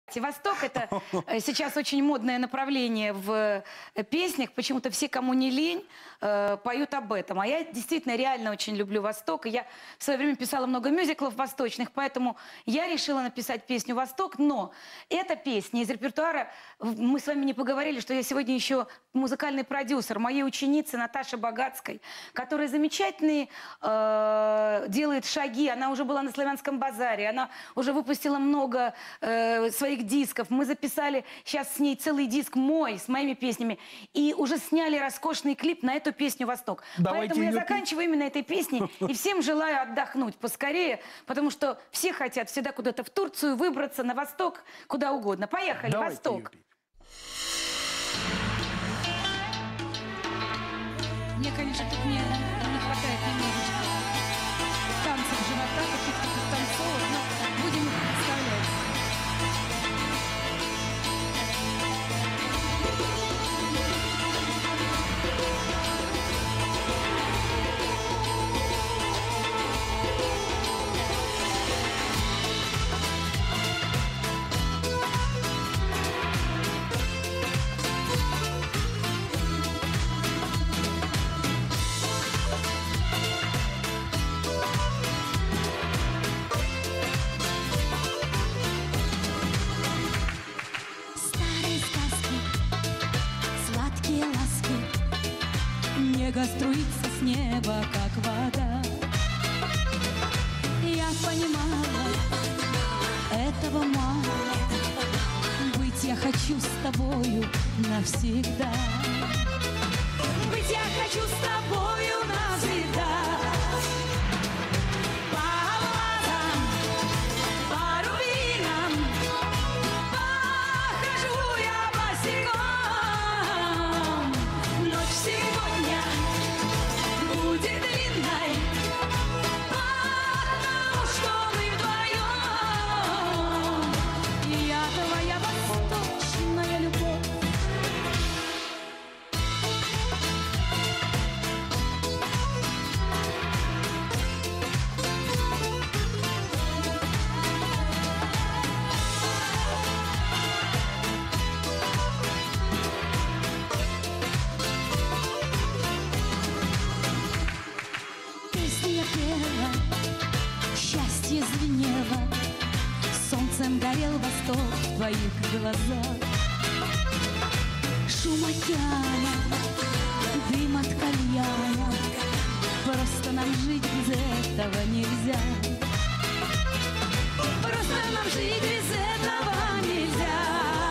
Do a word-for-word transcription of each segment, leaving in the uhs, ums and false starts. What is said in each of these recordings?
Восток — это сейчас очень модное направление в песнях. Почему-то все, кому не лень, поют об этом. А я действительно реально очень люблю Восток. И я в свое время писала много мюзиклов восточных, поэтому я решила написать песню «Восток». Но эта песня из репертуара, мы с вами не поговорили, что я сегодня еще музыкальный продюсер моей ученицы Наташи Богатской, которая замечательные э, делает шаги. Она уже была на Славянском базаре, она уже выпустила много э, своих дисков. Мы записали сейчас с ней целый диск мой, с моими песнями. И уже сняли роскошный клип на эту песню «Восток». Давайте Поэтому я заканчиваю именно этой песней. И всем желаю отдохнуть поскорее, потому что все хотят всегда куда-то в Турцию выбраться, на Восток, куда угодно. Поехали, Давайте, Восток. Юрий. Мне, конечно, тут не, не хватает немножечко танцев живота, каких-то танцовок, но будем их представлять. Небо струится с неба, как вода. Я понимала, этого мало. Быть я хочу с тобою навсегда. Быть я хочу с тобою навсегда. Счастье звенело, солнцем горел Восток в твоих глазах. Шум океана, дым от кальяна, просто нам жить без этого нельзя. Просто нам жить без этого нельзя.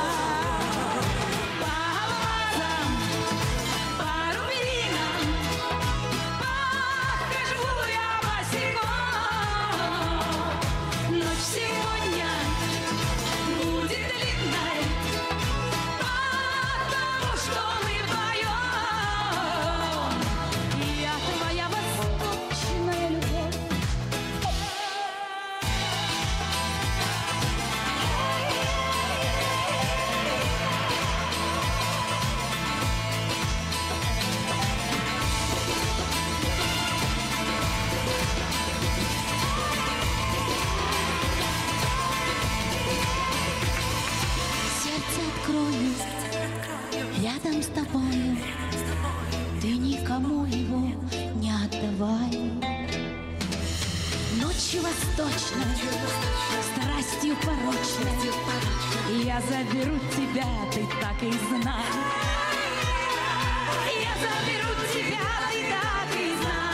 Рядом с тобою ты никому его не отдавай. Ночью восточной, страстью порочной, я заберу тебя, ты так и знай. Я заберу тебя, ты так и знай.